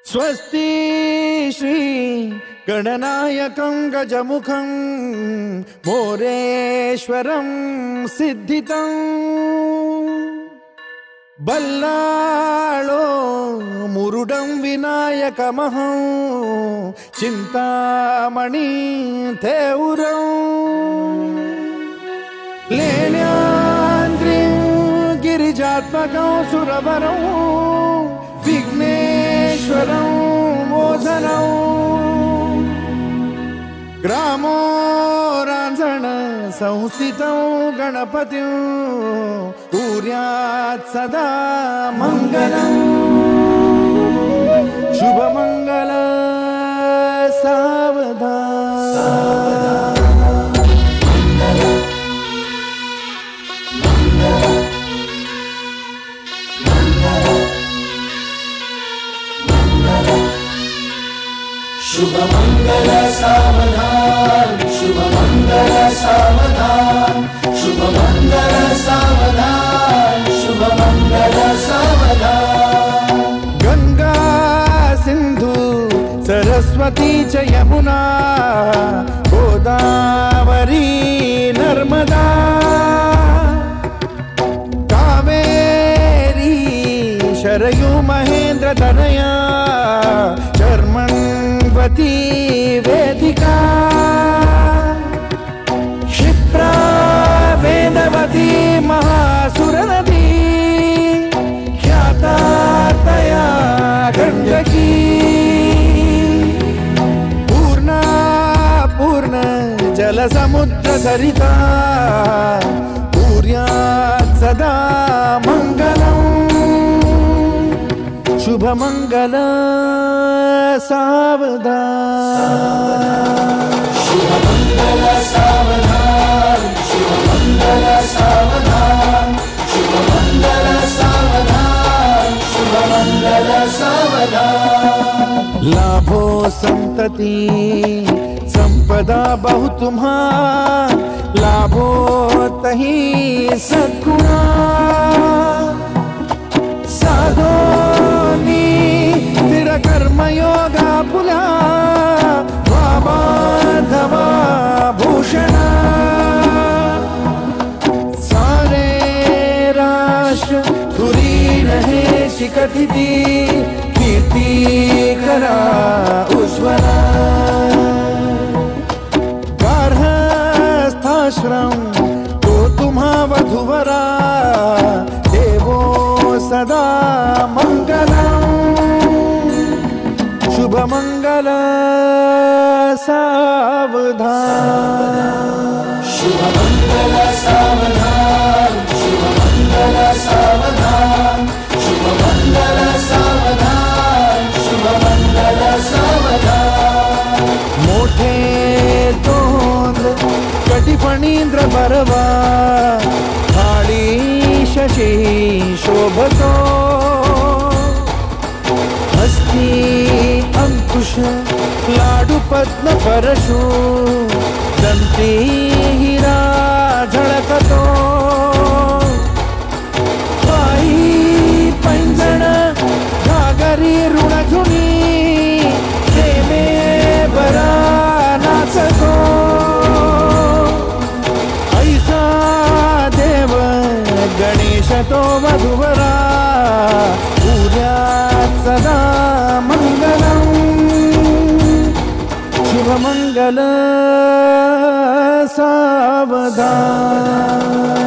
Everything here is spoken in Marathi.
स्वस्ति श्री गणनायकं गजमुखं मोरेश्वरं सिद्धितं बल्लाळो मुरुडं विनायकमहं चिंतामणि थेउरं लेण्याद्रिं गिरिजात्मकं सुरवरं विघ्नेश्वरं मोचनं ग्रामो रांजण संस्थितं गणपतिं कुर्यात् सदा मंगलं शुभमंगल सावधान शुभमंगल सावधान शुभमंगल सावधान शुभमंगल सावधान शुभमंगल सावधान गंगा सिंधु सरस्वती च यमुना गोदावरी नर्मदा कावेरी शरयू महेंद्र तनया शर्मण्वती वेदिका क्षिप्रा वेदवती महासुरनदी ख्याता तया गण्डकी पूर्णा पूर्ण जलसमुद्र सरिता कुर्यात् सदा मंगलम् शुभमंगल सावधान शुभमंगल सावधान शुभमंगल सावधान शुभमंगल सावधान शुभमंगल सावधान लाभो संतति संपदा बहु तुम्हार लाभो तही सद्गुणा साधोनी स्थिर कर्मयोगा पुला वामाधवा भूषणा सारे राष्ट्र धुरी रहे शिखतिथि कीर्ति करा उज्ज्वला गार्हस्थाश्रम तो तुम्हा वधुवरा देवो सदा मंगलम् शुभमंगल सावधान शुभमंगल सावधान शुभमंगल सावधान शुभमंगल सावधान शुभमंगल सावधान मोठे तोंड कटिफणींद्र बरवा थाळी शशी शोभतो हस्ती अंकुश लाडू पद्म परशु दंती हिरा झळकतो पायी पैंजण घागरी ऋणझुणी प्रेमे बरा नाचतो ऐसा देव गणेश तो वधुवरा कुर्यात् सदा मंगलम् शुभमंगल सावधान।